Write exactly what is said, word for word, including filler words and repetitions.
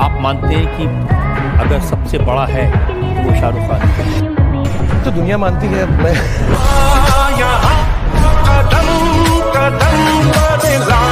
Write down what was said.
आप मानते हैं कि अगर सबसे बड़ा है तो वो शाहरुख खान है? तो दुनिया मानती है। मैं कदम कदम पर